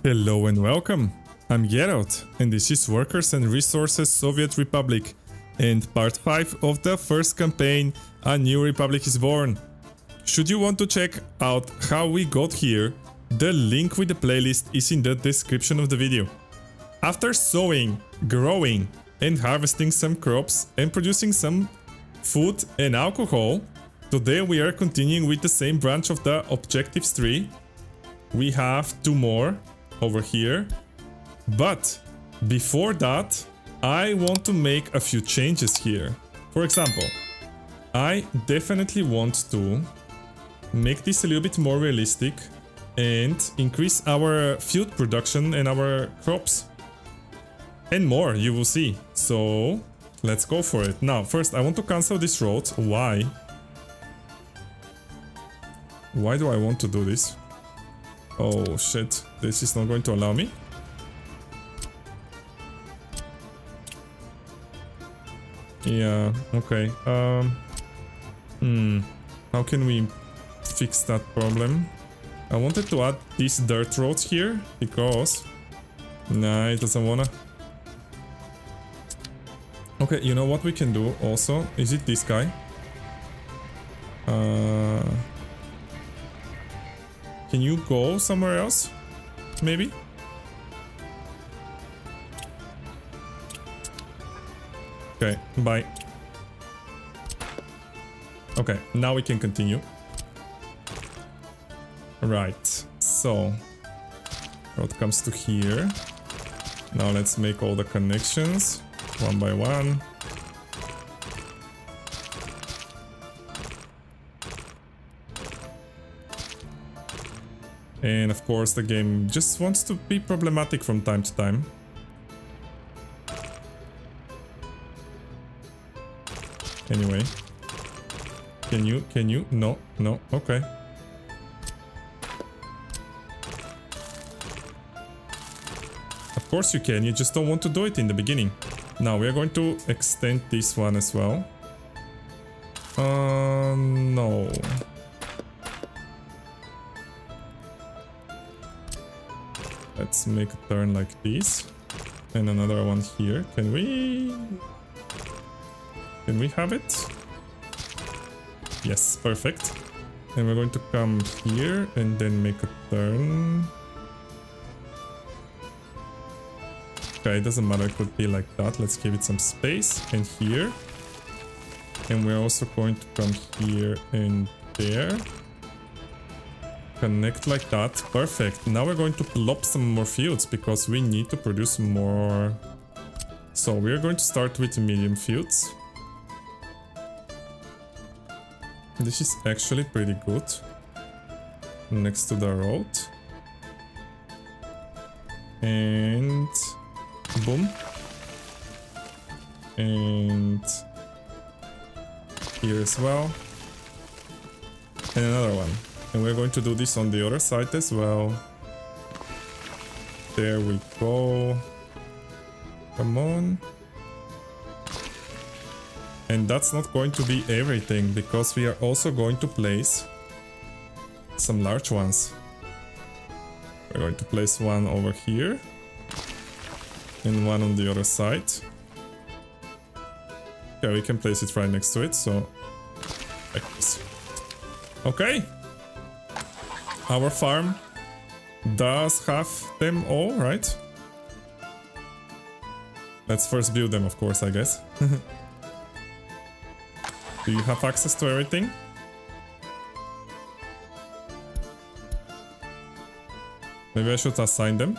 Hello and welcome. I'm Geralt, and this is Workers and Resources Soviet Republic, and part 5 of the first campaign, A New Republic is Born. Should you want to check out how we got here, the link with the playlist is in the description of the video. After sowing, growing, and harvesting some crops and producing some food and alcohol, today we are continuing with the same branch of the objectives tree. We have 2 more over here, but before that I want to make a few changes here. For example, I definitely want to make this a little bit more realistic and increase our food production and our crops. And more, you will see. So let's go for it. Now, first I want to cancel this road. Why? Why do I want to do this? Oh shit, this is not going to allow me. Yeah, okay. How can we fix that problem? I wanted to add these dirt roads here because... Nah, it doesn't wanna. Okay, you know what we can do also? Is it this guy? Can you go somewhere else? Maybe? Okay, bye. Okay, now we can continue. Right, so road comes to here. Now let's make all the connections one by one. And of course the game just wants to be problematic from time to time. Anyway. Can you? No, no, okay. Of course you can, you just don't want to do it in the beginning. Now we are going to extend this one as well. No. Let's make a turn like this. And another one here. Can we have it? Yes, perfect. And we're going to come here and then make a turn. Okay, it doesn't matter, it could be like that. Let's give it some space. And here. And we're also going to come here and there. Connect like that. Perfect. Now we're going to plop some more fields because we need to produce more. So we're going to start with medium fields. This is actually pretty good. Next to the road. And boom. And here as well. And another one. And we're going to do this on the other side as well. There we go. Come on. And that's not going to be everything, because we are also going to place some large ones. We're going to place one over here. And one on the other side. Yeah, we can place it right next to it, so... like this. Okay. Our farm does have them all, right? Let's first build them, of course, I guess. Do you have access to everything? Maybe I should assign them.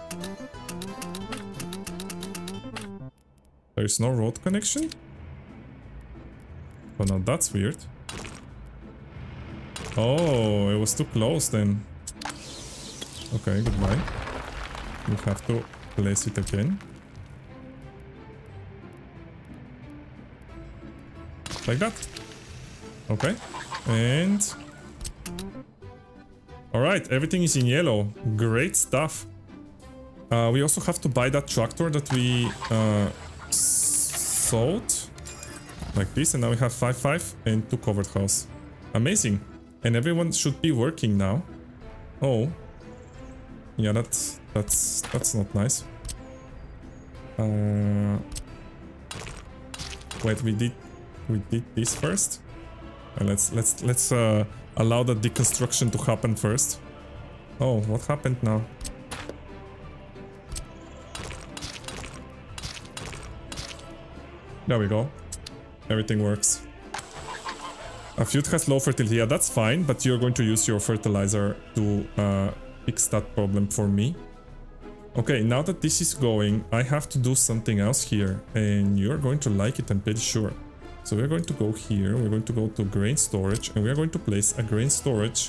There is no road connection? Oh no, that's weird. Oh, it was too close then. Okay, goodbye. We have to place it again. Like that. Okay. And... alright, everything is in yellow. Great stuff. We also have to buy that tractor that we sold. Like this, and now we have 5 and 2 covered house. Amazing. And everyone should be working now. Oh. Yeah, that's not nice. Wait, we did this first. Let's allow the deconstruction to happen first. Oh, what happened now? There we go. Everything works. A feud has low fertility. Yeah, that's fine, but you're going to use your fertilizer to fix that problem for me. Okay, now that this is going, I have to do something else here, and you're going to like it, I'm pretty sure. So we're going to go here, we're going to go to grain storage, and we're going to place a grain storage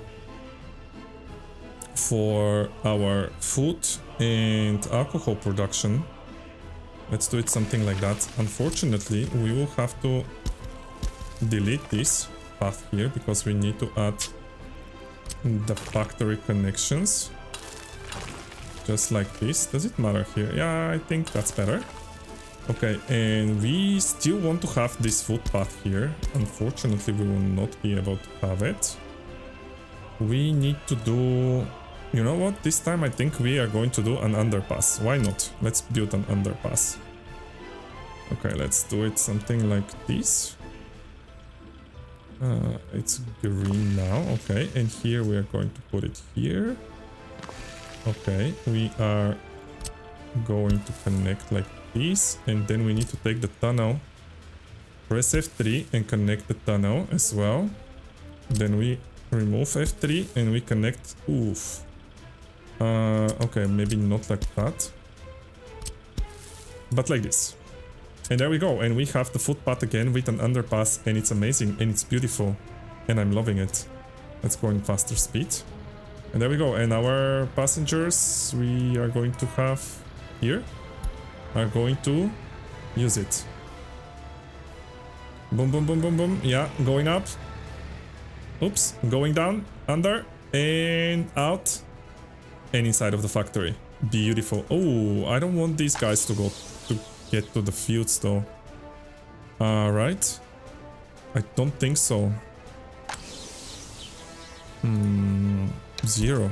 for our food and alcohol production. Let's do it something like that. Unfortunately, we will have to delete this path here because we need to add the factory connections. Just like this. Does it matter here? Yeah, I think that's better. Okay, and we still want to have this footpath here. Unfortunately, we will not be able to have it. We need to do... You know what? This time I think we are going to do an underpass. Why not? Let's build an underpass. Okay, let's do it something like this. It's green now. Okay, and here we are going to put it here. Okay, we are going to connect like this, and then we need to take the tunnel, press F3 and connect the tunnel as well. Then we remove F3 and we connect. Oof. Okay, maybe not like that, but like this. And there we go, and we have the footpath again with an underpass, and it's amazing and it's beautiful and I'm loving it. Let's go in faster speed. And there we go, and our passengers we are going to have here are going to use it. Boom, boom, boom, boom, boom. Yeah, going up. Oops, going down, under, and out, and inside of the factory. Beautiful. Oh, I don't want these guys to get to the fields though. Right. I don't think so. Zero.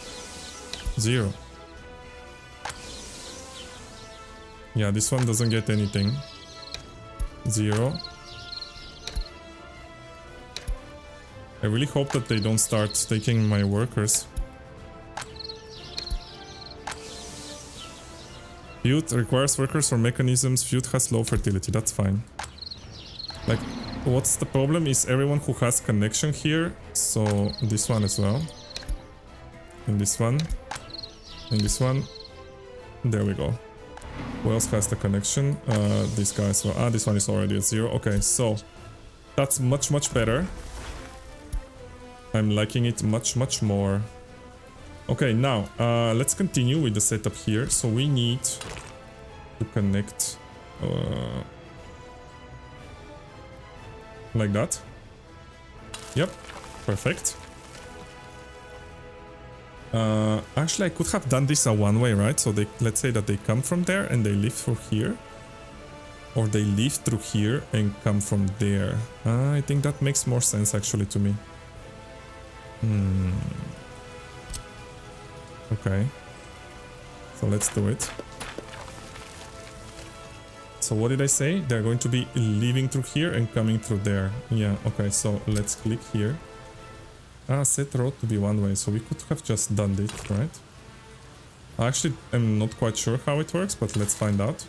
Yeah, this one doesn't get anything. 0. I really hope that they don't start taking my workers. Feud requires workers or mechanisms. Feud has low fertility. That's fine. Like, what's the problem is everyone who has connection here. So this one as well. And this one. And this one. There we go. Who else has the connection? This guy as well. Ah, this one is already at 0. Okay, so that's much, much better. I'm liking it much, much more. Okay, now let's continue with the setup here. So we need to connect like that. Yep, perfect. Actually, I could have done this a one-way, right? So they, let's say that they come from there and they leave through here. Or they leave through here and come from there. I think that makes more sense actually to me. Okay. So let's do it. So what did I say? They're going to be leaving through here and coming through there. Yeah, okay, so let's click here. Set road to be one way, so we could have just done this, right? Actually, I'm not quite sure how it works, but let's find out.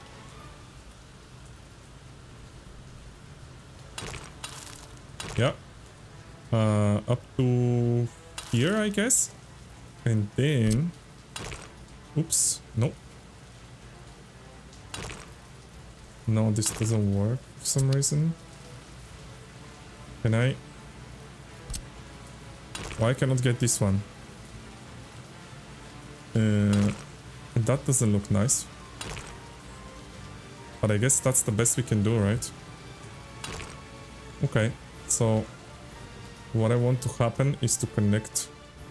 Yeah. Up to here, I guess. And then... Oops, no. No, this doesn't work for some reason. Can I... Why cannot get this one? That doesn't look nice. But I guess that's the best we can do, right? Okay, so what I want to happen is to connect.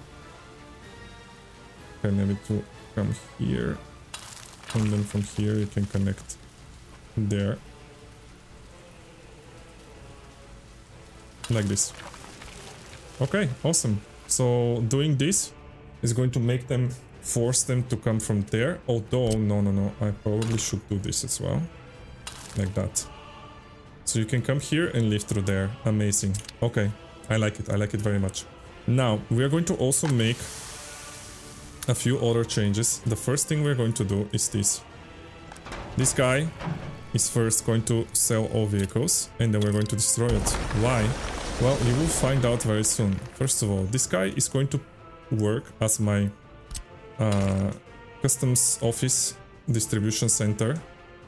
Okay, maybe to come here. And then from here you can connect there. Like this. Okay, awesome. So doing this is going to make them, force them to come from there. Although, no, I probably should do this as well. Like that. So you can come here and live through there. Amazing. Okay, I like it very much. Now, we are going to also make a few other changes. The first thing we're going to do is this. This guy is first going to sell all vehicles, and then we're going to destroy it. Why? Well, you will find out very soon. First of all, this guy is going to work as my customs office distribution center.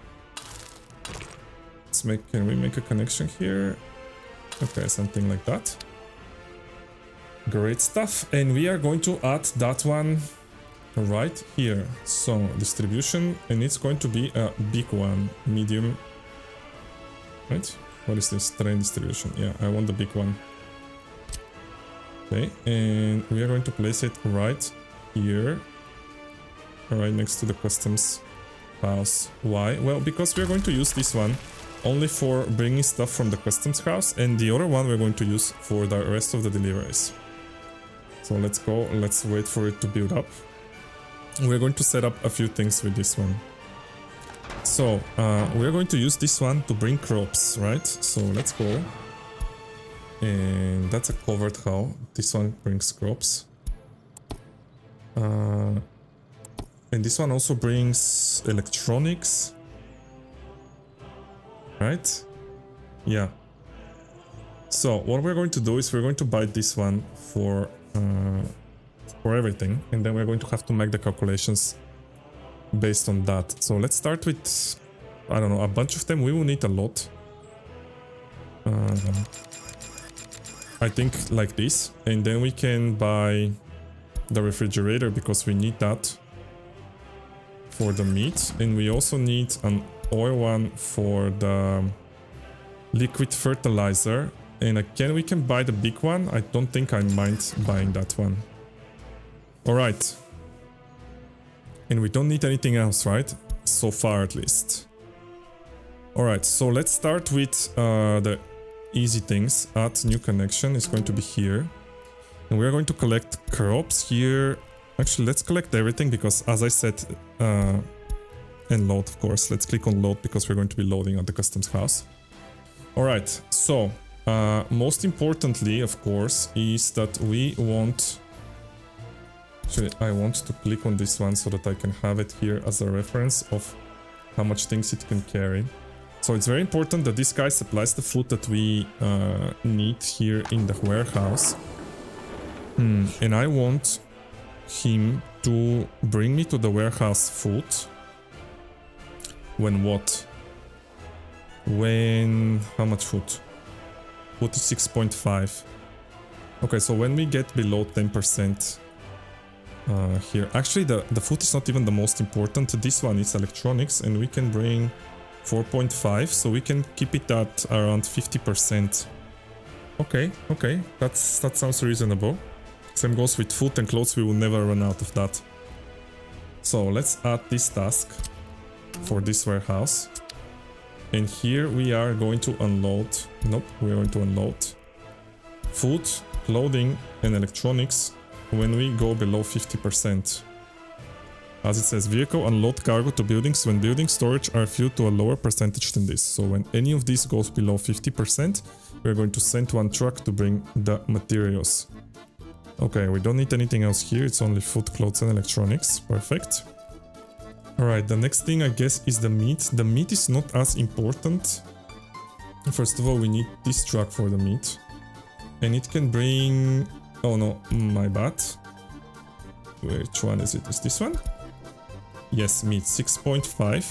Can we make a connection here? Okay, something like that. Great stuff. And we are going to add that one right here. So distribution, and it's going to be a big one, medium. Right? What is this? Train distribution. Yeah, I want the big one. Okay, and we are going to place it right here, right next to the customs house. Why? Well, because we are going to use this one only for bringing stuff from the customs house, and the other one we're going to use for the rest of the deliveries. So let's go, let's wait for it to build up. We're going to set up a few things with this one. So we're going to use this one to bring crops, right? So let's go. And that's a covered hall. This one brings crops. And this one also brings electronics. Right? Yeah. So what we're going to do is we're going to buy this one for everything, and then we're going to have to make the calculations based on that. So let's start with, I don't know, a bunch of them. We will need a lot. I think like this, and then we can buy the refrigerator because we need that for the meat, and we also need an oil one for the liquid fertilizer. And again, we can buy the big one. I don't think I mind buying that one. Alright. And we don't need anything else, right? So far at least. Alright, so let's start with the easy things. Add new connection is going to be here. And we're going to collect crops here. Actually, let's collect everything because, as I said, and load, of course. Let's click on load because we're going to be loading at the customs house. Alright, so most importantly, of course, is that we want... Actually, I want to click on this one so that I can have it here as a reference of how much things it can carry. So it's very important that this guy supplies the food that we need here in the warehouse. And I want him to bring me to the warehouse food. When what? When... how much food? Food is 6.5. Okay, so when we get below 10% here. Actually, the food is not even the most important. This one is electronics, and we can bring 4.5, so we can keep it at around 50%. Okay, okay, that sounds reasonable. Same goes with food and clothes, we will never run out of that. So let's add this task for this warehouse. And here we are going to unload, nope, we're going to unload food, clothing and electronics when we go below 50%. As it says, vehicle unload cargo to buildings when building storage are filled to a lower percentage than this. So when any of these goes below 50%, we're going to send one truck to bring the materials. Okay, we don't need anything else here, it's only food, clothes and electronics. Perfect. Alright, the next thing I guess is the meat. The meat is not as important. First of all, we need this truck for the meat. And it can bring... oh no, my bad. Which one is it? Is this one? Yes, meat, 6.5.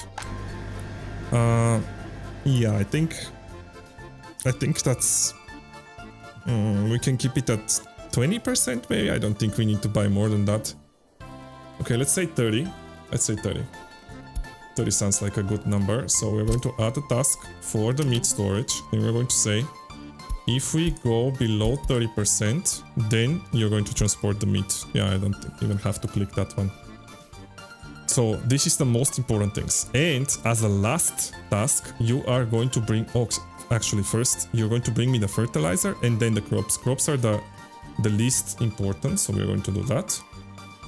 Yeah, I think that's... we can keep it at 20% maybe? I don't think we need to buy more than that. Okay, let's say 30. Let's say 30. 30 sounds like a good number. So we're going to add a task for the meat storage. And we're going to say, if we go below 30%, then you're going to transport the meat. Yeah, I don't even have to click that one. So this is the most important things. And as a last task, you are going to bring... oh, actually first, you're going to bring me the fertilizer and then the crops. Crops are the least important, so we're going to do that.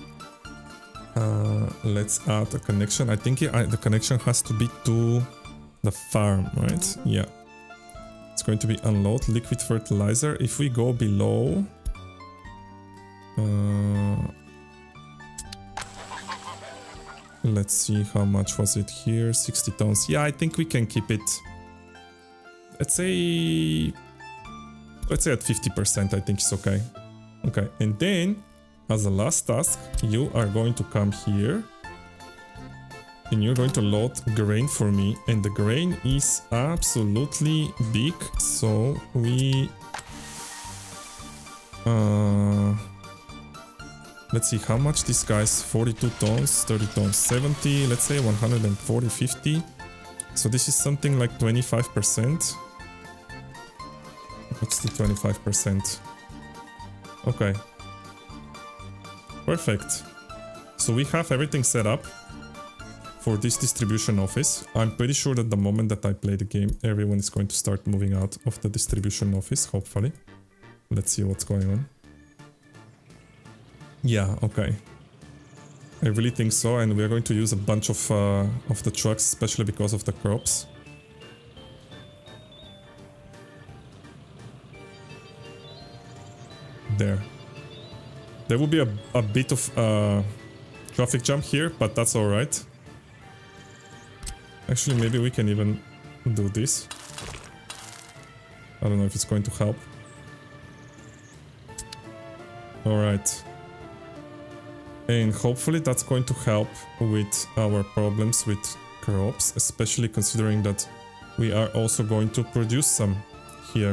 Let's add a connection. I think the connection has to be to the farm, right? Yeah. It's going to be unload liquid fertilizer. If we go below... let's see, how much was it here? 60 tons. Yeah, I think we can keep it. Let's say at 50%, I think it's okay. Okay, and then as a last task, you are going to come here and you're going to load grain for me. And the grain is absolutely big, so we... let's see how much this guy's 42 tons, 30 tons, 70, let's say 140, 50. So this is something like 25%. What's the 25%? Okay. Perfect. So we have everything set up for this distribution office. I'm pretty sure that the moment that I play the game, everyone is going to start moving out of the distribution office, hopefully. Let's see what's going on. Yeah, okay. I really think so, and we are going to use a bunch of the trucks, especially because of the crops. There. There will be a bit of traffic jam here, but that's alright. Actually, maybe we can even do this. I don't know if it's going to help. Alright. And hopefully that's going to help with our problems with crops, especially considering that we are also going to produce some here.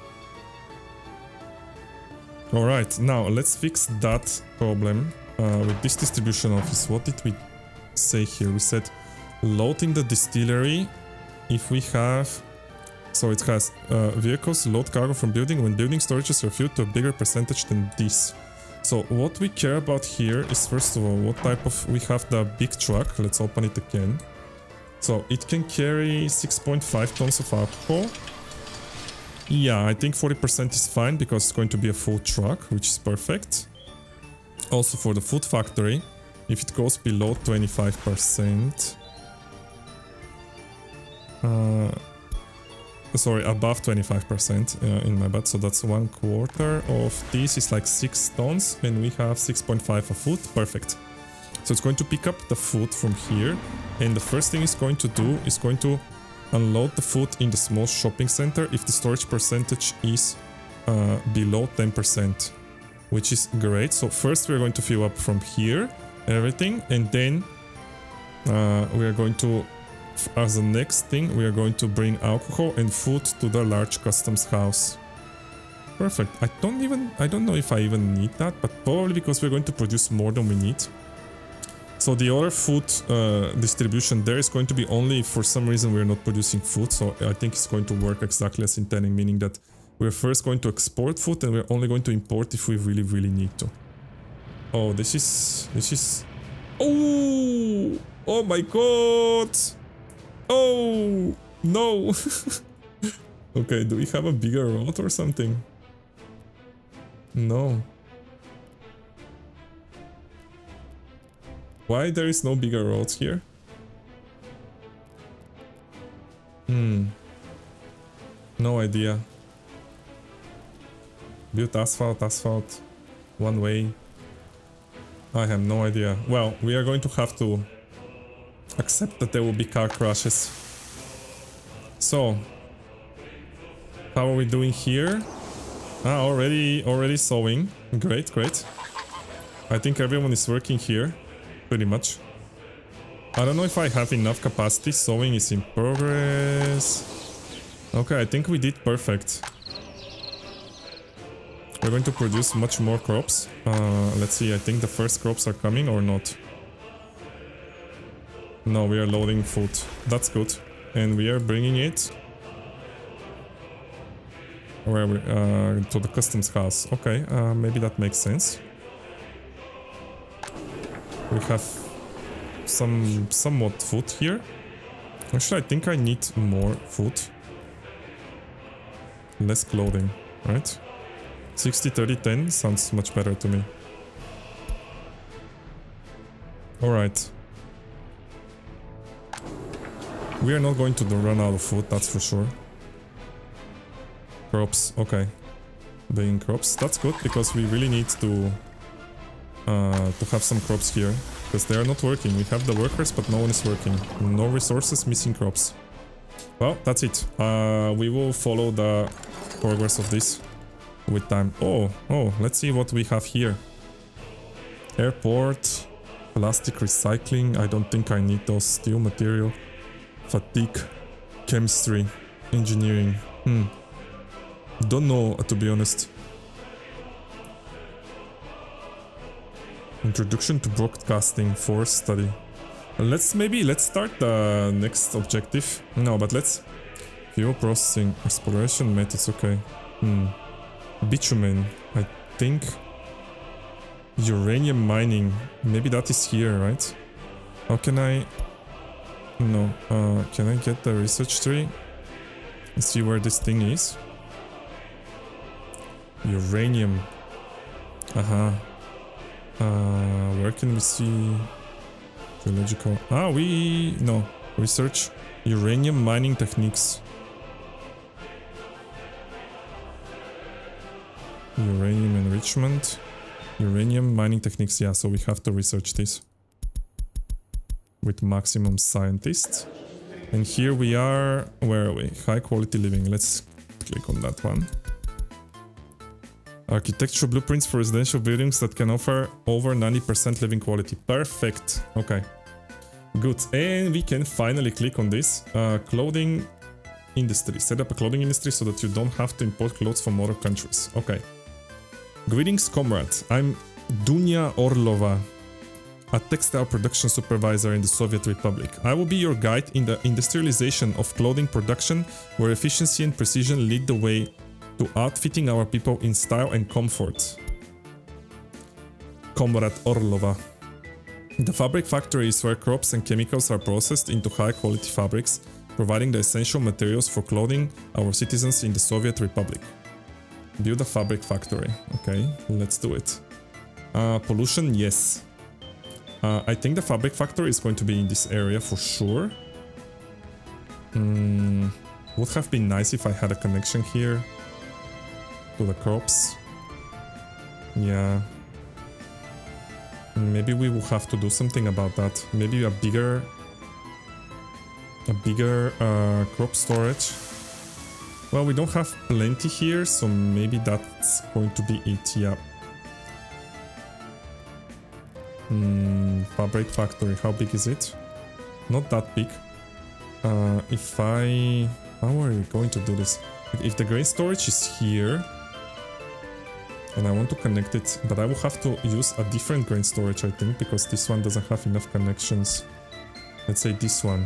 Alright, now let's fix that problem with this distribution office. What did we say here? We said loading the distillery if we have... So it has vehicles load cargo from building when building storages are filled to a bigger percentage than this. So what we care about here is, first of all, what type of... We have the big truck. Let's open it again. So it can carry 6.5 tons of alcohol. Yeah, I think 40% is fine because it's going to be a full truck, which is perfect. Also for the food factory, if it goes below 25%... sorry, above 25% in my bad, so that's 1/4 of this is like 6 tons and we have 6.5 of food. Perfect. So it's going to pick up the food from here, and the first thing it's going to do is going to unload the food in the small shopping center if the storage percentage is below 10%, which is great. So first we're going to fill up from here everything, and then we are going to, as the next thing, we are going to bring alcohol and food to the large customs house. Perfect. I don't know if I even need that, but probably because we're going to produce more than we need. So the other food distribution there is going to be only if for some reason we're not producing food. So I think it's going to work exactly as intended, meaning that we're first going to export food and we're only going to import if we really, really need to. Oh, this is... Oh! Oh my god! Oh, no. Okay, do we have a bigger road or something? No. Why there is no bigger roads here? No idea. Build asphalt, one way. I have no idea. Well, we are going to have to accept that there will be car crashes. So, how are we doing here? Ah, already sowing. Great, great. I think everyone is working here, pretty much. I don't know if I have enough capacity. Sowing is in progress. Okay, I think we did perfect. We're going to produce much more crops. Let's see, I think the first crops are coming or not. No, we are loading food. That's good. And we are bringing it... Where we, to the customs house. Okay, maybe that makes sense. We have somewhat food here. Actually, I think I need more food. Less clothing, right? 60, 30, 10 sounds much better to me. Alright. We are not going to run out of food, that's for sure. Crops, okay. Being crops, that's good because we really need to have some crops here. Because they are not working. We have the workers, but no one is working. No resources, missing crops. Well, that's it. We will follow the progress of this with time. Oh, let's see what we have here. Airport, plastic recycling. I don't think I need those. Steel material, fatigue, chemistry, engineering. Don't know, to be honest. Introduction to broadcasting, force study. Let's start the next objective. No, but let's... Fuel processing, exploration methods, okay. Bitumen, I think... Uranium mining, maybe that is here, right? How can I... No, can I get the research tree? And see where this thing is? Uranium. Where can we see geological? No. Research uranium mining techniques. Uranium enrichment. Uranium mining techniques, yeah, so we have to research this. With maximum scientists. And here we are, where are we? High quality living, let's click on that one. Architectural blueprints for residential buildings that can offer over 90% living quality. Perfect. Okay. Good. And we can finally click on this. Clothing industry. Set up a clothing industry so that you don't have to import clothes from other countries. Okay. Greetings, comrade. I'm Dunya Orlova, a textile production supervisor in the Soviet Republic. I will be your guide in the industrialization of clothing production, where efficiency and precision lead the way to outfitting our people in style and comfort. Comrade Orlova. The fabric factory is where crops and chemicals are processed into high-quality fabrics, providing the essential materials for clothing our citizens in the Soviet Republic. Build a fabric factory. Okay, let's do it. Pollution, yes. I think the fabric factory is going to be in this area for sure. Would have been nice if I had a connection here to the crops. Yeah. Maybe we will have to do something about that. Maybe a bigger crop storage. Well, we don't have plenty here, so maybe that's going to be it, yeah. Fabric factory, how big is it? Not that big. How are we going to do this? If the grain storage is here, and I want to connect it, but I will have to use a different grain storage, I think, because this one doesn't have enough connections. Let's say this one.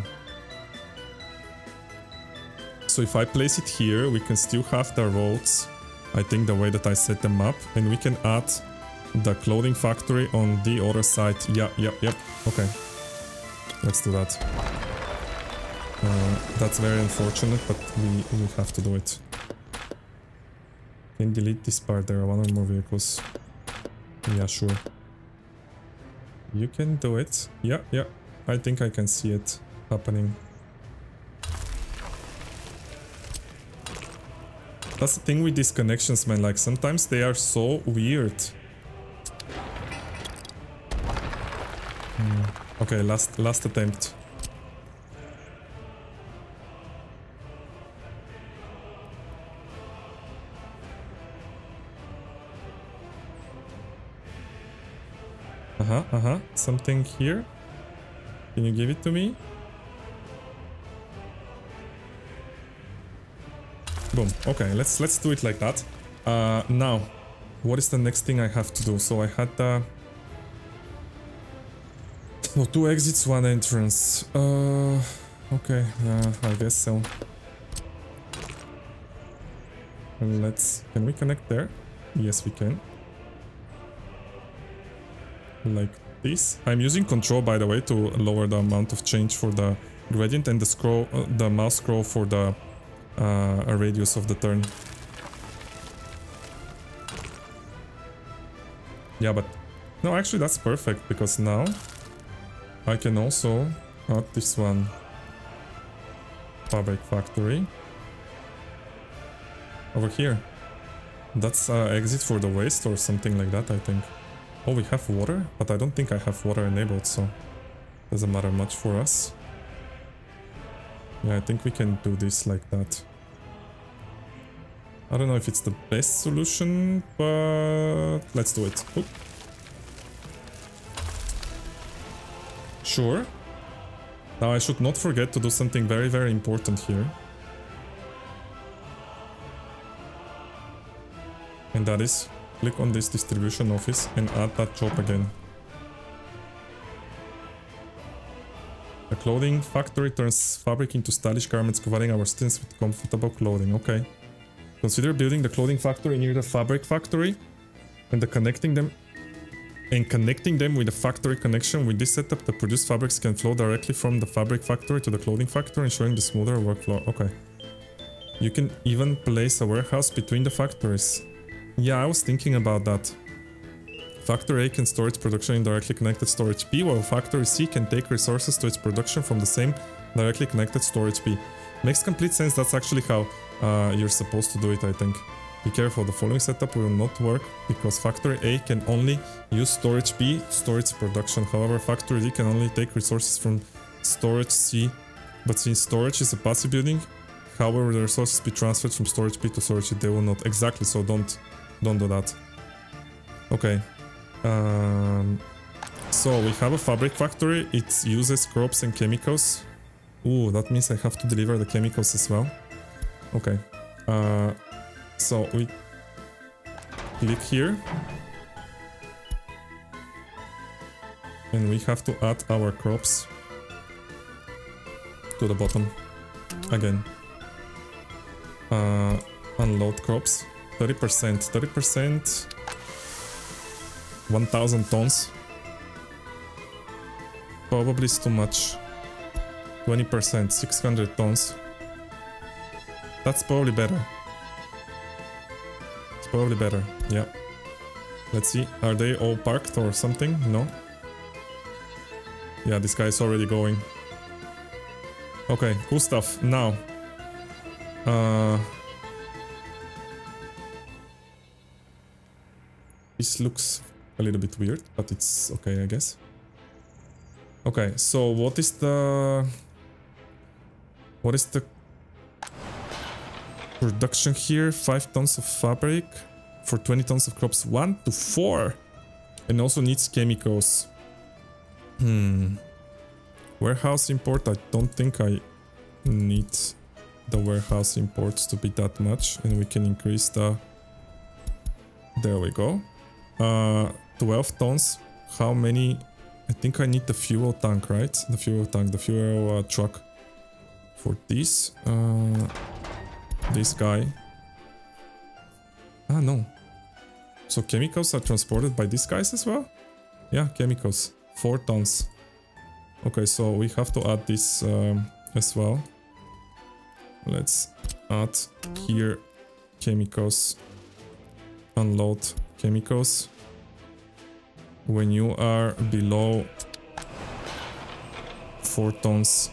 So if I place it here, we can still have the roads, I think, the way that I set them up, and we can add the clothing factory on the other side. Yep. Okay. Let's do that. That's very unfortunate, but we have to do it. Can delete this part, there are one or more vehicles. Yeah, sure. You can do it. Yeah. I think I can see it happening. That's the thing with these connections, man, like sometimes they are so weird. Okay, last attempt. Something here. Can you give it to me? Boom. Okay, let's do it like that. Now, what is the next thing I have to do? So I had no, 2 exits, 1 entrance. Okay, I guess so. Can we connect there? Yes, we can. Like this. I'm using control, by the way, to lower the amount of change for the gradient, and the mouse scroll for the radius of the turn. Yeah, but no, actually that's perfect, because now I can also add this one. Fabric factory. Over here. That's exit for the waste or something like that, I think. Oh, we have water? But I don't think I have water enabled, so doesn't matter much for us. Yeah, I think we can do this like that. I don't know if it's the best solution, but let's do it. Oop. Sure. Now I should not forget to do something very, very important here. And that is, click on this distribution office and add that job again. The clothing factory turns fabric into stylish garments, providing our students with comfortable clothing. Okay. Consider building the clothing factory near the fabric factory and connecting them with the factory connection. With this setup, the produced fabrics can flow directly from the fabric factory to the clothing factory, ensuring the smoother workflow. Okay. You can even place a warehouse between the factories. Yeah, I was thinking about that. Factory A can store its production in directly connected storage B, while Factory C can take resources to its production from the same directly connected storage B. Makes complete sense, that's actually how you're supposed to do it, I think. Be careful, the following setup will not work because Factory A can only use storage B to store its production. However, Factory D can only take resources from storage C. But since storage is a passive building, however the resources be transferred from storage B to storage C, they will not. Exactly, so don't do that. Okay. So we have a fabric factory. It uses crops and chemicals. Ooh, that means I have to deliver the chemicals as well. Okay. So we click here. And we have to add our crops to the bottom. Again. Unload crops. 30%. 30%. 1000 tons. Probably is too much. 20%, 600 tons. That's probably better. It's probably better, yeah. Let's see, are they all parked or something? No? Yeah, this guy is already going. Okay, cool stuff. Now. This looks a little bit weird, but it's okay, I guess. Okay, so what is the production here? 5 tons of fabric for 20 tons of crops. 1 to 4, and also needs chemicals. Warehouse import. I don't think I need the warehouse imports to be that much, and we can increase the. There we go. 12 tons. How many? I think I need the fuel tank, right? The fuel tank, the fuel truck. For this. This guy. Ah, no. So chemicals are transported by these guys as well? Yeah, chemicals. 4 tons. Okay, so we have to add this as well. Let's add here chemicals. Unload chemicals. When you are below 4 tons.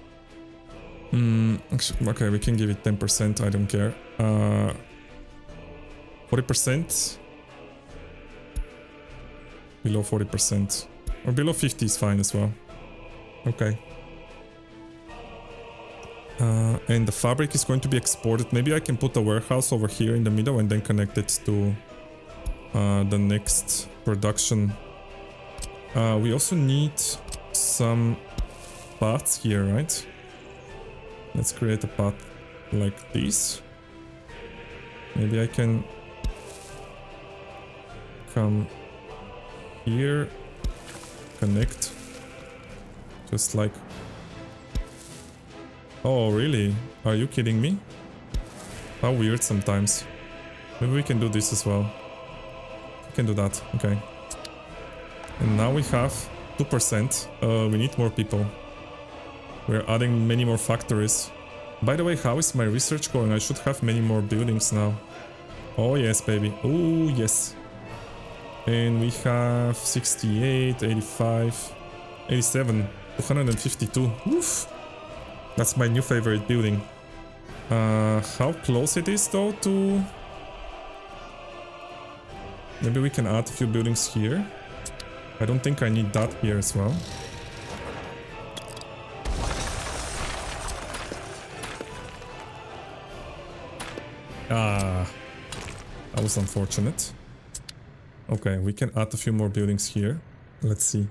Okay, we can give it 10%, I don't care. 40%? Below 40%. Or below 50 is fine as well. Okay. And the fabric is going to be exported. Maybe I can put a warehouse over here in the middle and then connect it to the next production. We also need some paths here, right? Let's create a path like this. Maybe I can come here, connect, just like... Oh, really? Are you kidding me? How weird sometimes. Maybe we can do this as well. We can do that, okay. And now we have 2%. We need more people. We're adding many more factories. By the way, how is my research going? I should have many more buildings now. Oh yes, baby. Oh yes. And we have 68, 85. 87, 252. Oof. That's my new favorite building. How close it is though to... Maybe we can add a few buildings here. I don't think I need that here as well. Ah, that was unfortunate. Okay, we can add a few more buildings here. Let's see.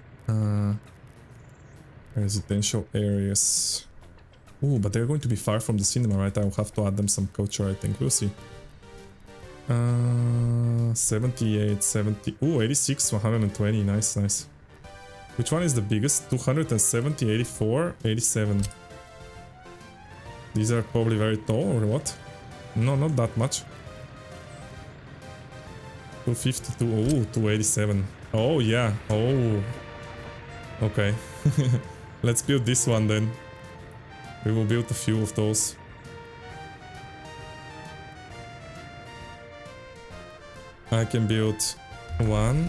Residential areas. Ooh, but they're going to be far from the cinema, right? I'll have to add them some culture, I think. We'll see. 78, 70... Ooh, 86, 120. Nice, nice. Which one is the biggest? 270, 84, 87. These are probably very tall, or what? No, not that much. 252, oh, 287. Oh, yeah, oh. Okay. Let's build this one then. We will build a few of those. I can build one.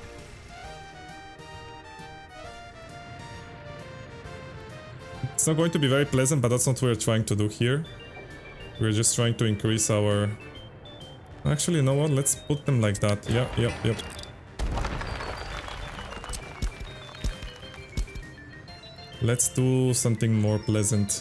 It's not going to be very pleasant, but that's not what we're trying to do here. We're just trying to increase our... Actually, you know what? Let's put them like that. Yep. Let's do something more pleasant.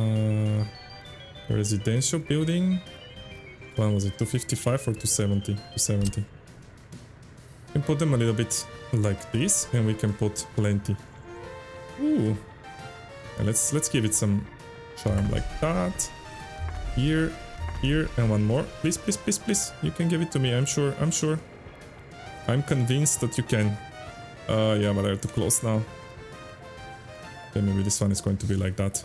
Residential building. When was it? 255 or 270? 270. We can put them a little bit like this, and we can put plenty. Ooh. And let's give it some charm like that. Here, and one more. Please. You can give it to me. I'm sure. I'm convinced that you can. Yeah, but they're too close now. Okay, maybe this one is going to be like that.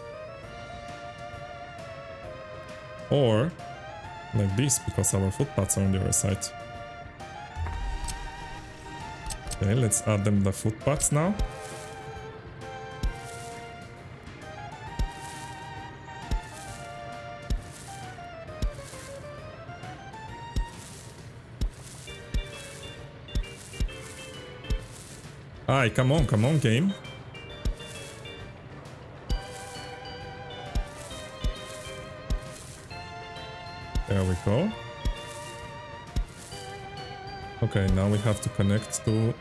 Or like this, because our footpaths are on the other side. Okay, let's add them the footpaths now. Aye, come on, game. There we go. Okay, now we have to connect to...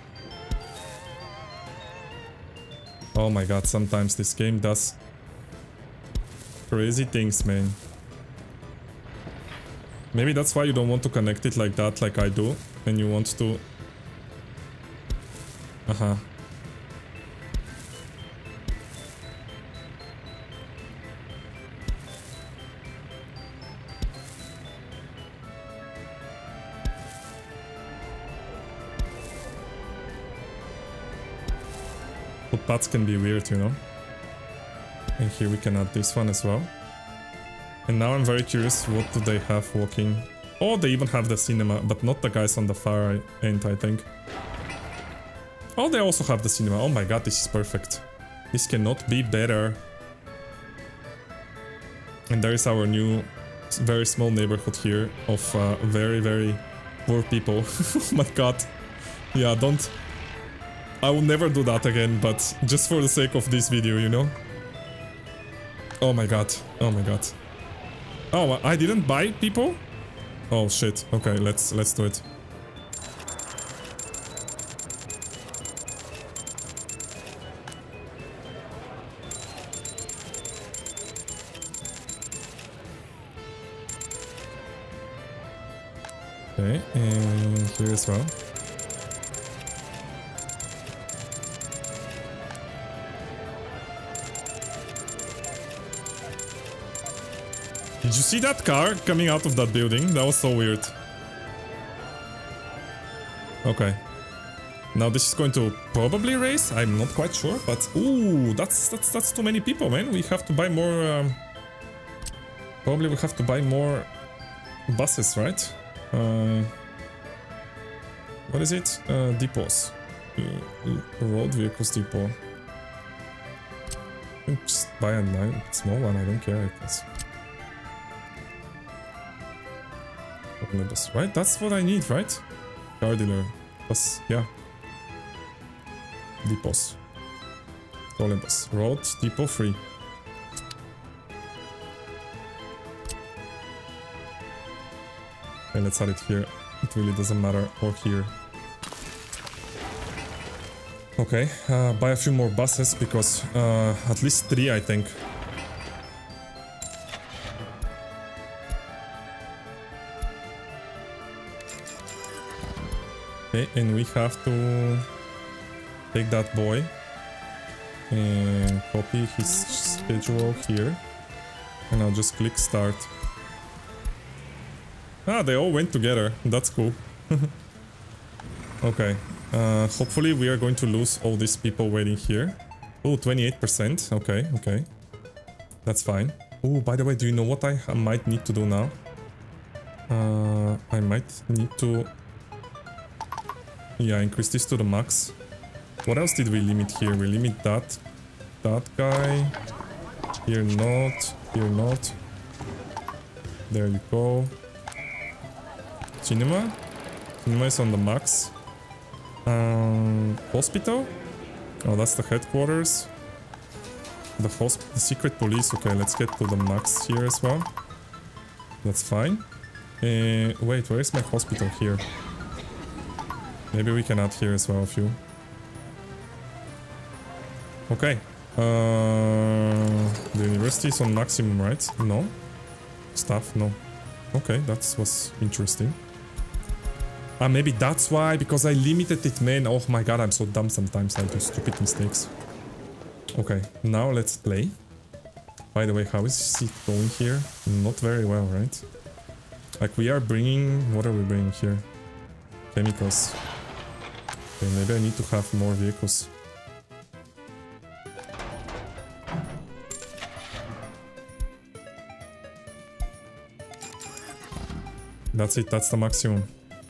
Oh my god, sometimes this game does crazy things, man. Maybe that's why you don't want to connect it like that, like I do, and you want to... Footpaths can be weird, you know. And here we can add this one as well. And now I'm very curious, what do they have walking? Oh, they even have the cinema, but not the guys on the far end, I think. Oh, they also have the cinema. Oh my god, this is perfect. This cannot be better. And there is our new, very small neighborhood here of very poor people. Oh my god. Yeah, don't... I will never do that again, but just for the sake of this video, you know? Oh my god. Oh my god. Oh, I didn't buy people? Oh shit. Okay, let's do it. Okay, and here as well. Did you see that car coming out of that building? That was so weird. Okay. Now this is going to probably race. I'm not quite sure, but ooh, that's too many people, man. We have to buy more. Probably we have to buy more buses, right? What is it? Depots. Road vehicles depot. Just buy a small one. I don't care, I guess. Right? That's what I need, right? Car dealer. Plus, yeah. Depots. Olympus. Road depot free. Okay, let's add it here. It really doesn't matter. Or here. Okay, buy a few more buses because at least 3 I think. Okay, and we have to take that boy and copy his schedule here. And I'll just click start. Ah, they all went together. That's cool. Okay. Hopefully we are going to lose all these people waiting here. Oh, 28%. Okay, okay. That's fine. Oh, by the way, do you know what I might need to do now? I might need to... Yeah, increase this to the max. What else did we limit here? We limit that guy. Here not. Here not. There you go. Cinema? Cinema is on the max. Hospital? Oh, that's the headquarters. The secret police. Okay, let's get to the max here as well. That's fine. Wait, where is my hospital here? Maybe we can add here as well a few. Okay. The university is on maximum, right? No. Staff, no. Okay, that was interesting. Ah, maybe that's why, because I limited it, man. Oh my god, I'm so dumb sometimes. I do stupid mistakes. Okay, now let's play. By the way, how is it going here? Not very well, right? Like, we are bringing... What are we bringing here? Chemicals. Okay, maybe I need to have more vehicles. That's it, that's the maximum.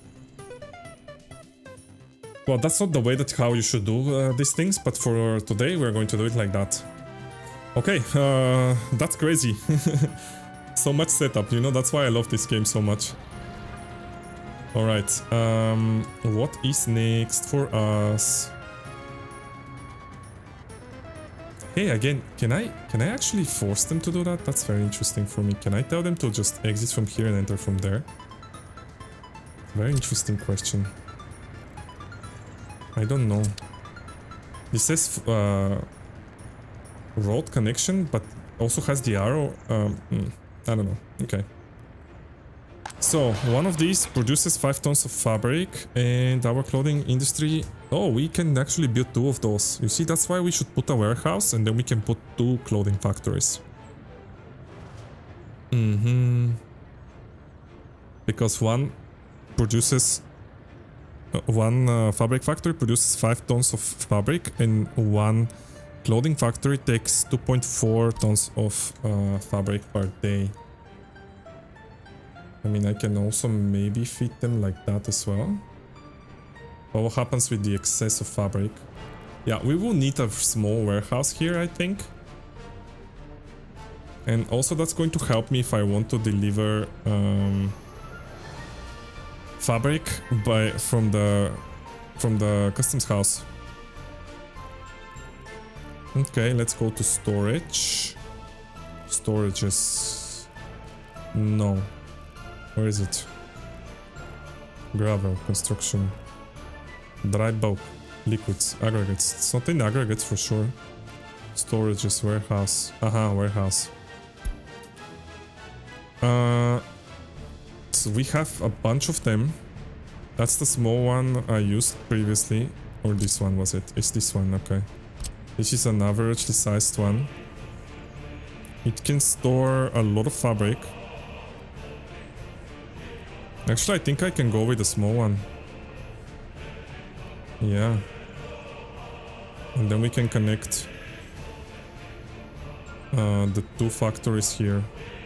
Well, that's not the way that how you should do these things, but for today we're going to do it like that. Okay, that's crazy. So much setup, you know, that's why I love this game so much. Alright, what is next for us? Hey, again, can I actually force them to do that? That's very interesting for me. Can I tell them to just exit from here and enter from there? Very interesting question. I don't know. This says road connection, but also has the arrow. I don't know. Okay. So, one of these produces 5 tons of fabric, and our clothing industry... Oh, we can actually build 2 of those. You see, that's why we should put a warehouse, and then we can put 2 clothing factories. Because one produces... one fabric factory produces 5 tons of fabric, and one clothing factory takes 2.4 tons of fabric per day. I mean, I can also maybe feed them like that as well. But what happens with the excess of fabric? Yeah, we will need a small warehouse here, I think. And also that's going to help me if I want to deliver fabric from the customs house. Okay, let's go to storage. Storages. No. Where is it? Gravel, construction. Dry bulk, liquids, aggregates. It's not in aggregates for sure. Storages, warehouse. Aha, warehouse. So we have a bunch of them. That's the small one I used previously. Or this one was it? It's this one, okay. This is an averagely sized one. It can store a lot of fabric. Actually, I think I can go with a small one. Yeah. And then we can connect the 2 factories here.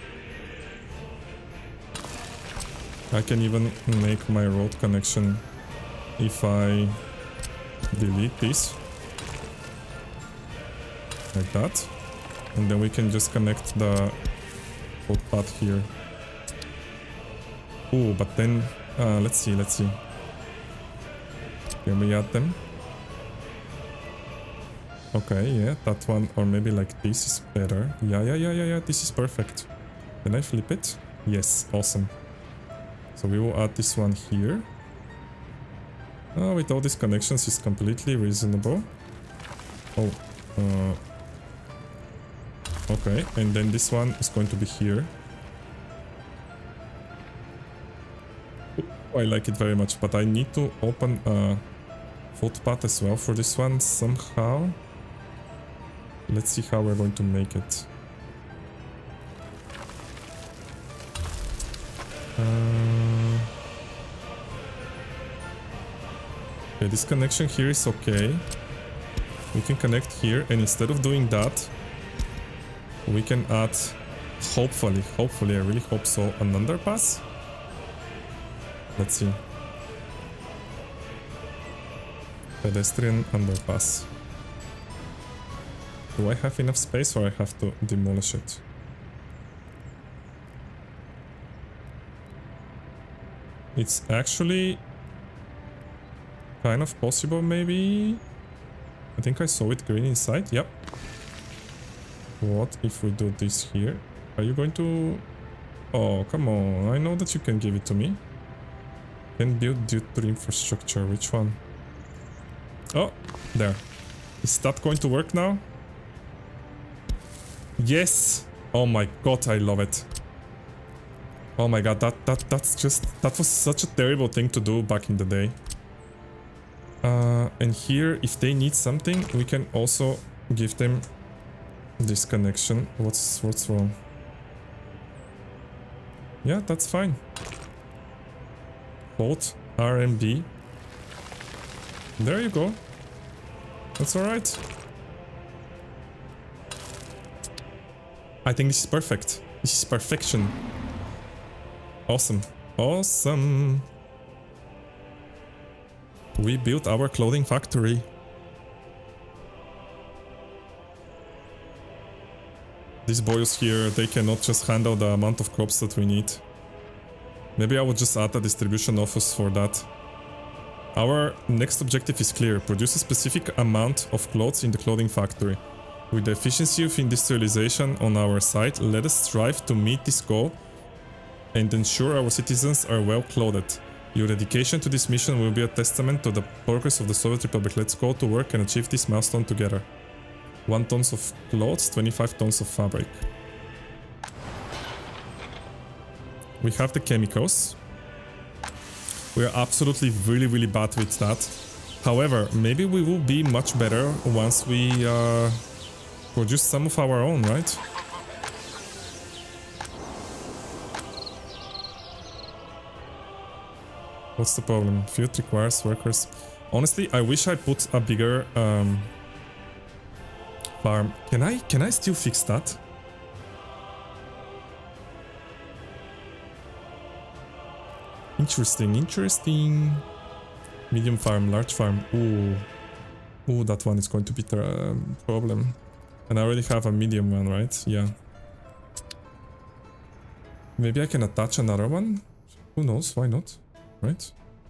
I can even make my road connection if I delete this. Like that. And then we can just connect the footpath here. Oh, but then, let's see. Can we add them? Okay, yeah, that one, or maybe like this is better. Yeah, this is perfect. Can I flip it? Yes, awesome. So we will add this one here. With all these connections, it's completely reasonable. Oh, okay, and then this one is going to be here. I like it very much, but I need to open a footpath as well for this one somehow. Let's see how we're going to make it. Okay, this connection here is okay. We can connect here, and instead of doing that, we can add, hopefully, I really hope so, an underpass. Let's see. Pedestrian underpass. Do I have enough space, or I have to demolish it? It's actually kind of possible, maybe. I think I saw it green inside. Yep. What if we do this here? Are you going to... Oh, come on. I know that you can give it to me. Can build due to infrastructure. Which one? Oh, there. Is that going to work now? Yes! Oh my god, I love it. Oh my god, that was such a terrible thing to do back in the day. And here, if they need something, we can also give them this connection. What's wrong? Yeah, that's fine. Hold RMB. There you go. That's alright. I think this is perfect. This is perfection. Awesome. Awesome. We built our clothing factory. These boys here, they cannot just handle the amount of crops that we need. Maybe I will just add a distribution office for that. Our next objective is clear. Produce a specific amount of clothes in the clothing factory. With the efficiency of industrialization on our side, let us strive to meet this goal and ensure our citizens are well clothed. Your dedication to this mission will be a testament to the progress of the Soviet Republic. Let's go to work and achieve this milestone together. 1 tons of clothes, 25 tons of fabric. We have the chemicals. We are absolutely really bad with that. However, maybe we will be much better once we produce some of our own, right? What's the problem? Field requires workers. Honestly, I wish I put a bigger farm. Can I still fix that? Interesting. Medium farm, large farm. Ooh, that one is going to be the problem. And I already have a medium one, right? Yeah. Maybe I can attach another one? Who knows? Why not? Right?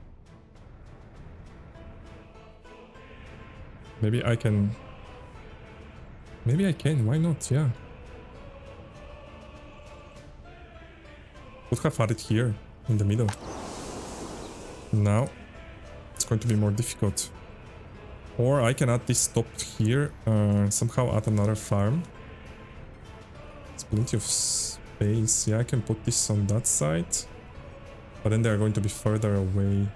Maybe I can... why not? Yeah. Would have had it here, in the middle. Now, it's going to be more difficult. Or I can add this stop here, somehow add another farm. It's plenty of space. Yeah, I can put this on that side. But then they're going to be further away.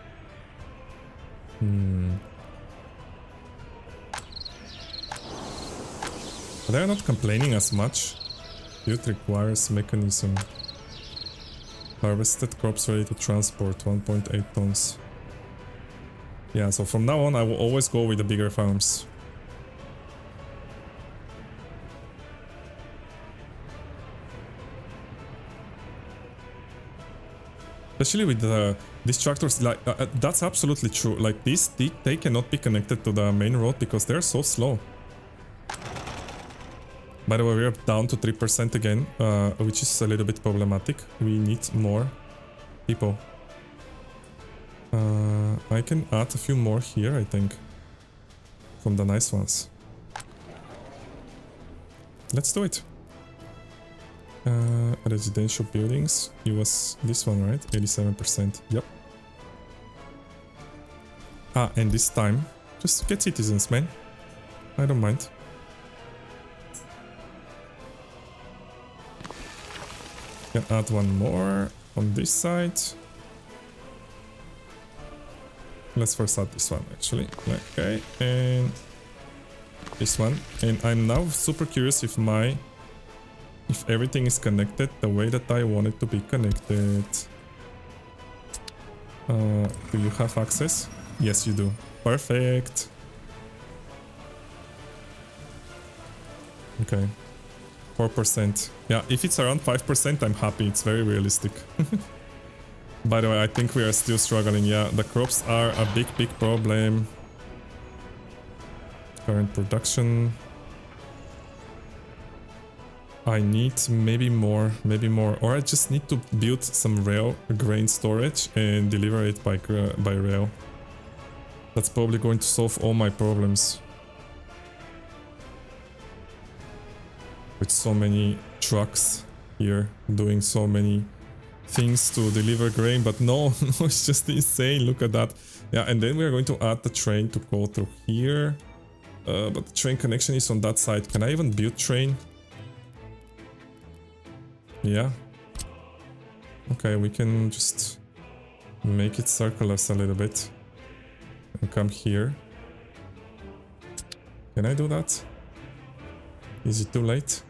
But they're not complaining as much. It requires mechanism. Harvested crops ready to transport, 1.8 tons. Yeah, so from now on I will always go with the bigger farms. Especially with these tractors, like that's absolutely true. Like they cannot be connected to the main road because they're so slow. By the way, we're down to 3% again, which is a little bit problematic. We need more people. I can add a few more here, I think. From the nice ones. let's do it. Residential buildings. It was this one, right? 87%. Yep. Ah, and this time, just get citizens, man. I don't mind. Can add one more on this side. Let's first add this one, actually. Okay, and this one. And I'm now super curious if everything is connected the way that I want it to be connected. Do you have access? Yes, you do. Perfect. Okay. 4%. Yeah, if it's around 5%, I'm happy. It's very realistic. By the way, I think we are still struggling. Yeah, the crops are a big problem. Current production. I need maybe more, or I just need to build some rail grain storage and deliver it by rail. That's probably going to solve all my problems. With so many trucks here doing so many things to deliver grain, but no, no, it's just insane. Look at that. Yeah, and then we are going to add the train to go through here. But the train connection is on that side. Can I even build train? Yeah. Okay, we can just make it circle us a little bit. And come here. Can I do that? Is it too late?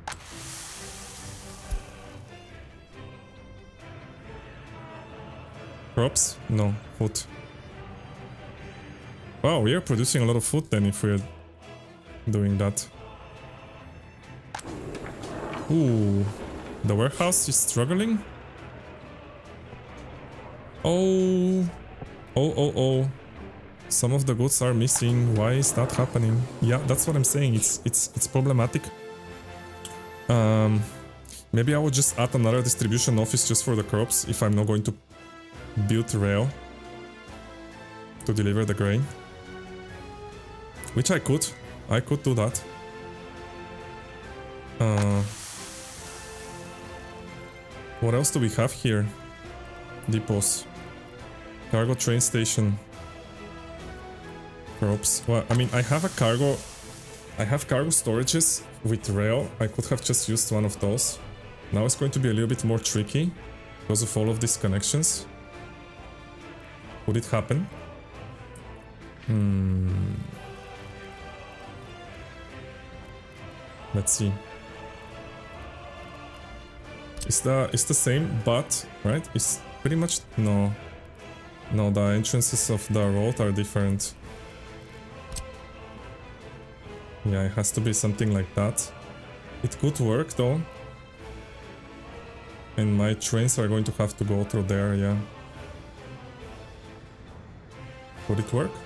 Crops? No, food. Wow, we are producing a lot of food then if we're doing that. Ooh, the warehouse is struggling? Oh. Oh. Some of the goods are missing. Why is that happening? Yeah, that's what I'm saying. It's problematic. Maybe I will just add another distribution office just for the crops if I'm not going to build rail to deliver the grain. Which I could do that. What else do we have here? Depots. Cargo train station. Crops. Well, I mean, I have cargo storages with rail. I could have just used one of those. Now it's going to be a little bit more tricky because of all of these connections. Would it happen? Let's see. It's the same, but right? It's pretty much no. No, the entrances of the road are different. Yeah, it has to be something like that. It could work though. And my trains are going to have to go through there, yeah. Would it work?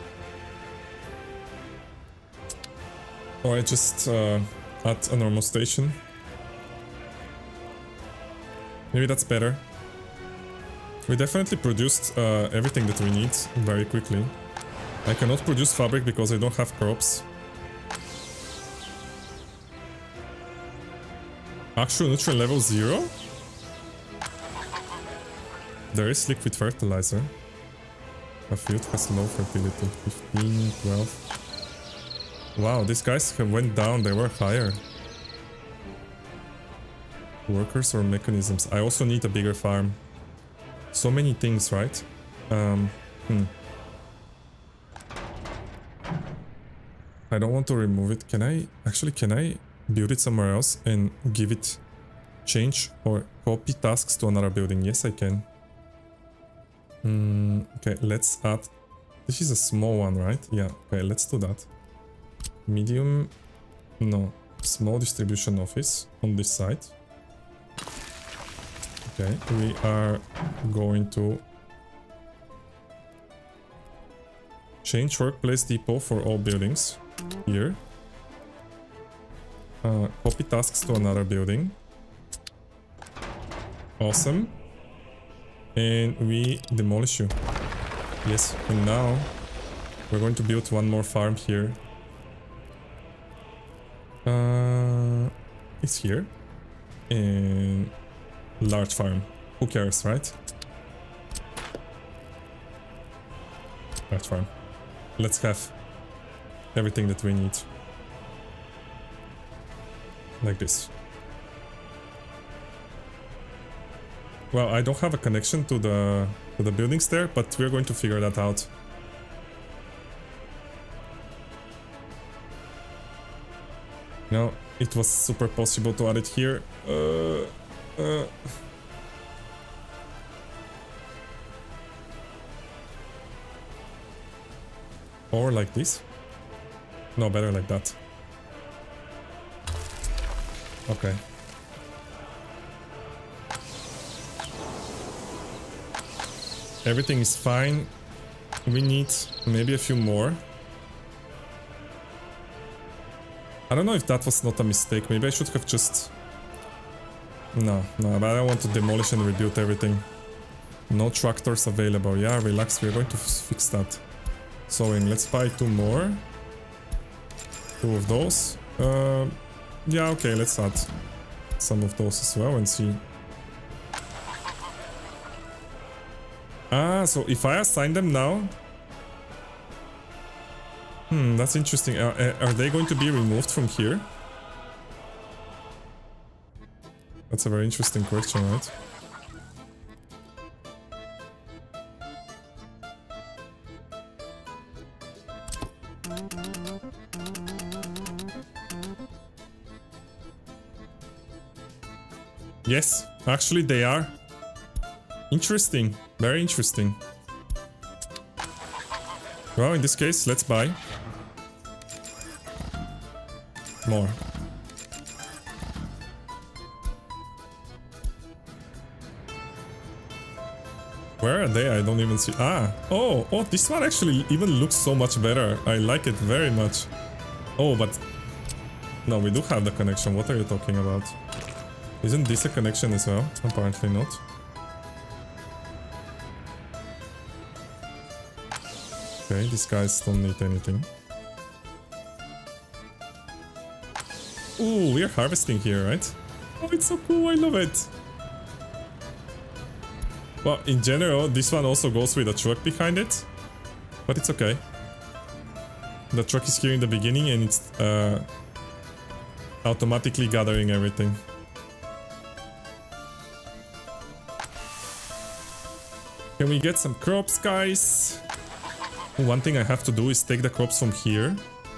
Or I just add a normal station. Maybe that's better. We definitely produced everything that we need very quickly. I cannot produce fabric because I don't have crops. Actual nutrient level 0? There is liquid fertilizer. A field has low fertility. 15, 12. Wow, these guys have went down, they were higher. Workers or mechanisms. I also need a bigger farm. So many things, right? I don't want to remove it. Can I build it somewhere else and give it change or copy tasks to another building? Yes, I can. Okay, let's add. This is a small one, right? Yeah, okay, let's do that. Medium, no, small distribution office on this side. Okay, we are going to change workplace depot for all buildings here. Copy tasks to another building. Awesome. And we demolish you. Yes, and now we're going to build one more farm here. is here. And large farm. Who cares, right? Large farm. Let's have everything that we need. Like this. Well, I don't have a connection to the buildings there, but we're going to figure that out. No, it was super possible to add it here. Or like this. No, better like that. Okay. Everything is fine. We need maybe a few more. I don't know if that was not a mistake. Maybe I should have just... No, but I don't want to demolish and rebuild everything. No tractors available. Yeah, relax. We're going to fix that. Sowing. Let's buy 2 more. 2 of those. Yeah, okay. Let's add some of those as well and see. Ah, so if I assign them now... that's interesting. Are they going to be removed from here? That's a very interesting question, right? Yes, actually they are. Interesting. Very interesting. Well, in this case, let's buy more. Where are they? I don't even see. Ah, oh, this one actually even looks so much better. I like it very much. Oh, but no, we do have the connection. What are you talking about? Isn't this a connection as well? Apparently not. Okay, these guys don't need anything. Ooh, we're harvesting here, right? Oh, it's so cool, I love it! Well, in general, this one also goes with a truck behind it. But it's okay. The truck is here in the beginning and it's automatically gathering everything. Can we get some crops, guys? One thing I have to do is take the crops from here.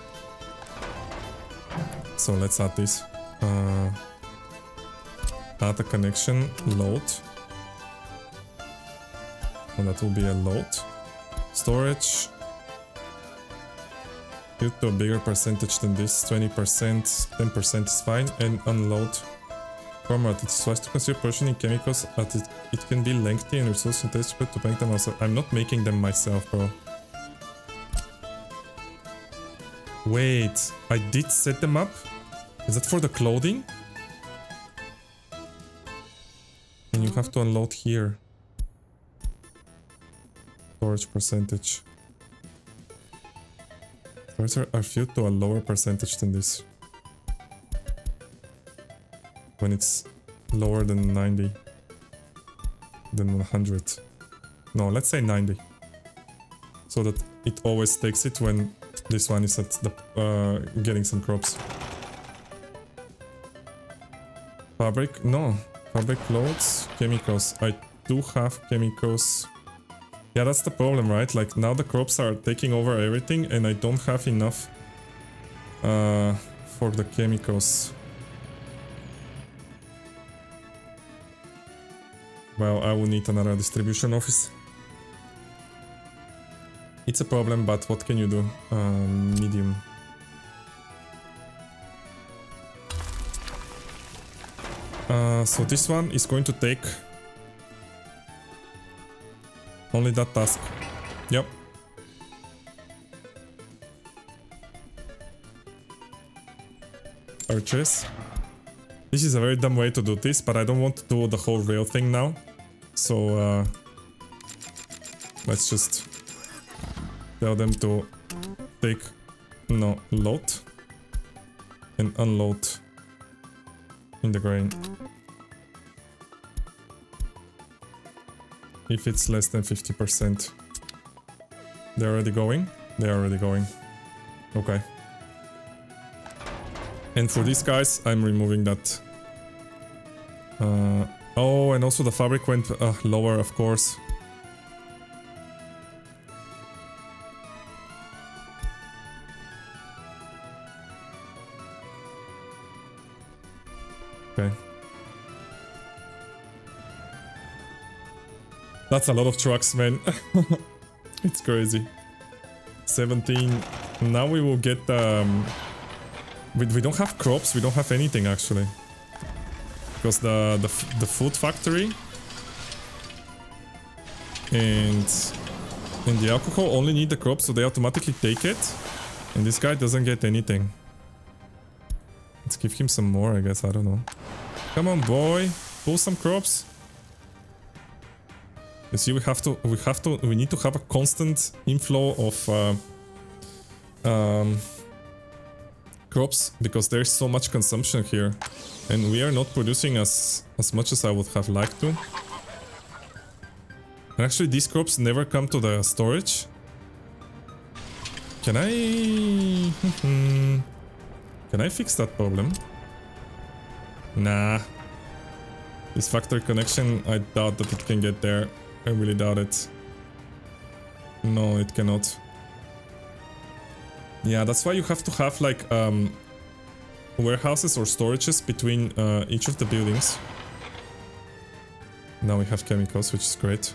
So let's add this. Add a connection, load. And that will be a load. Storage. Build to a bigger percentage than this. 20%, 10% is fine. And unload. Format. It's wise to consider purchasing chemicals as it can be lengthy and resource intensive to make them also. I'm not making them myself, bro. Wait, I did set them up? Is that for the clothing? And you have to unload here. Storage percentage. Storage are filled to a lower percentage than this. When it's lower than 90. Than 100. No, let's say 90. So that it always takes it when this one is at the getting some crops. Fabric? No. Fabric loads. Chemicals. I do have chemicals. Yeah, that's the problem, right? Like, now the crops are taking over everything and I don't have enough for the chemicals. Well, I will need another distribution office. It's a problem, but what can you do? Medium. So this one is going to take only that task. Yep. Purchase. This is a very dumb way to do this, but I don't want to do the whole rail thing now. So let's just tell them to take, no, load and unload in the grain. If it's less than 50%. They're already going? They're already going. Okay. And for these guys, I'm removing that. Oh, and also the fabric went lower, of course. Okay. That's a lot of trucks, man. It's crazy. 17. Now we will get we don't have crops, we don't have anything actually. Because the food factory and the alcohol only need the crops, so they automatically take it. And this guy doesn't get anything. Let's give him some more, I guess, I don't know. Come on, boy, pull some crops. You see, we need to have a constant inflow of crops because there's so much consumption here, and we are not producing as much as I would have liked to. And actually, these crops never come to the storage. Can I fix that problem? Nah. This factory connection, I doubt that it can get there. I really doubt it. No, it cannot. Yeah, that's why you have to have like warehouses or storages between each of the buildings. Now we have chemicals, which is great.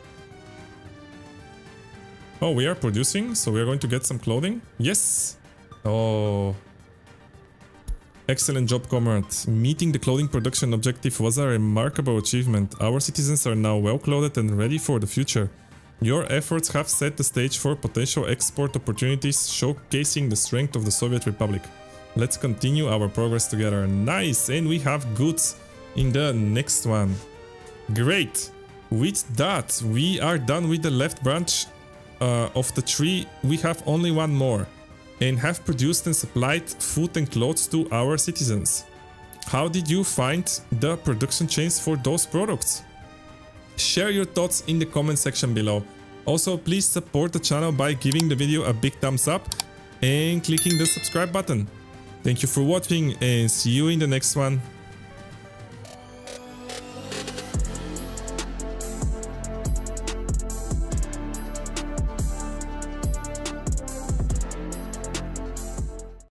Oh, we are producing, so we are going to get some clothing. Yes! Oh. Excellent job, comrade. Meeting the clothing production objective was a remarkable achievement. Our citizens are now well clothed and ready for the future. Your efforts have set the stage for potential export opportunities, showcasing the strength of the Soviet Republic. Let's continue our progress together. Nice! And we have goods in the next one. Great! With that, we are done with the left branch of the tree. We have only one more, and have produced and supplied food and clothes to our citizens. How did you find the production chains for those products? Share your thoughts in the comment section below. Also, please support the channel by giving the video a big thumbs up and clicking the subscribe button. Thank you for watching and see you in the next one.